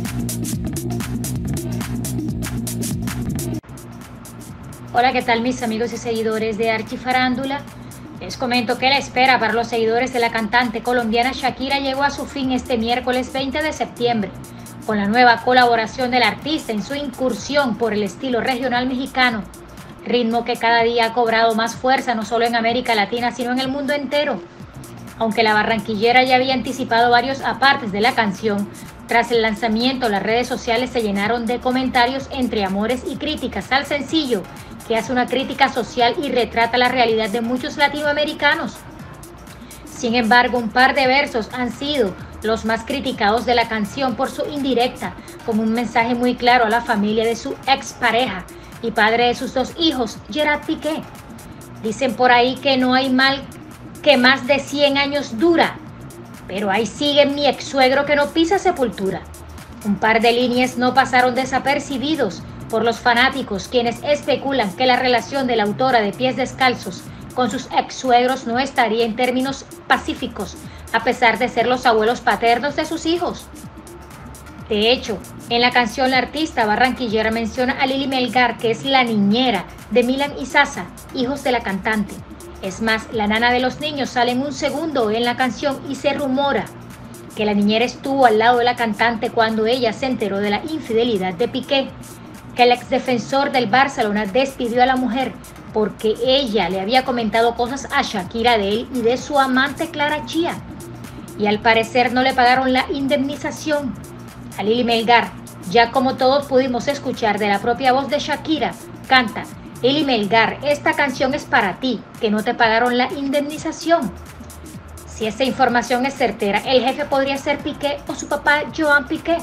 Hola, ¿qué tal mis amigos y seguidores de Archifarándula? Les comento que la espera para los seguidores de la cantante colombiana Shakira llegó a su fin este miércoles 20 de septiembre, con la nueva colaboración del artista en su incursión por el estilo regional mexicano, ritmo que cada día ha cobrado más fuerza no solo en América Latina sino en el mundo entero. Aunque la barranquillera ya había anticipado varios apartes de la canción, tras el lanzamiento las redes sociales se llenaron de comentarios entre amores y críticas al sencillo, que hace una crítica social y retrata la realidad de muchos latinoamericanos. Sin embargo, un par de versos han sido los más criticados de la canción por su indirecta, como un mensaje muy claro a la familia de su expareja y padre de sus dos hijos, Gerard Piqué. Dicen por ahí que no hay mal que más de 100 años dura, pero ahí sigue mi ex suegro que no pisa sepultura. Un par de líneas no pasaron desapercibidos por los fanáticos, quienes especulan que la relación de la autora de Pies Descalzos con sus ex suegros no estaría en términos pacíficos, a pesar de ser los abuelos paternos de sus hijos. De hecho, en la canción la artista barranquillera menciona a Lili Melgar, que es la niñera de Milan y Sasa, hijos de la cantante. Es más, la nana de los niños sale en un segundo en la canción y se rumora que la niñera estuvo al lado de la cantante cuando ella se enteró de la infidelidad de Piqué, que el exdefensor del Barcelona despidió a la mujer porque ella le había comentado cosas a Shakira de él y de su amante Clara Chía, y al parecer no le pagaron la indemnización a Lili Melgar. Ya como todos pudimos escuchar de la propia voz de Shakira, canta: Lili Melgar, esta canción es para ti, que no te pagaron la indemnización. Si esta información es certera, el jefe podría ser Piqué o su papá Joan Piqué.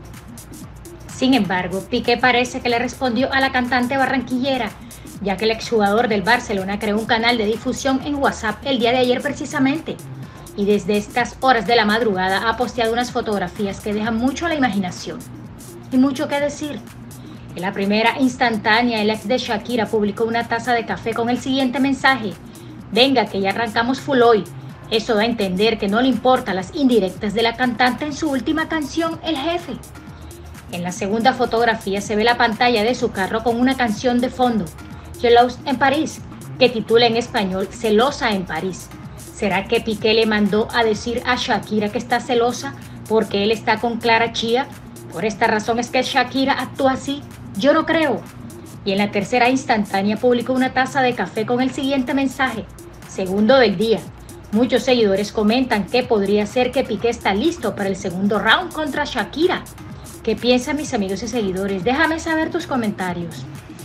Sin embargo, Piqué parece que le respondió a la cantante barranquillera, ya que el exjugador del Barcelona creó un canal de difusión en WhatsApp el día de ayer precisamente, y desde estas horas de la madrugada ha posteado unas fotografías que dejan mucho a la imaginación y mucho que decir. En la primera instantánea, el ex de Shakira publicó una taza de café con el siguiente mensaje: venga que ya arrancamos full hoy. Eso da a entender que no le importan las indirectas de la cantante en su última canción, El Jefe. En la segunda fotografía se ve la pantalla de su carro con una canción de fondo, Jealous en París, que titula en español Celosa en París. ¿Será que Piqué le mandó a decir a Shakira que está celosa porque él está con Clara Chía? Por esta razón es que Shakira actúa así. Yo no creo. Y en la tercera instantánea publicó una taza de café con el siguiente mensaje: segundo del día. Muchos seguidores comentan que podría ser que Piqué está listo para el segundo round contra Shakira. ¿Qué piensan mis amigos y seguidores? Déjame saber tus comentarios.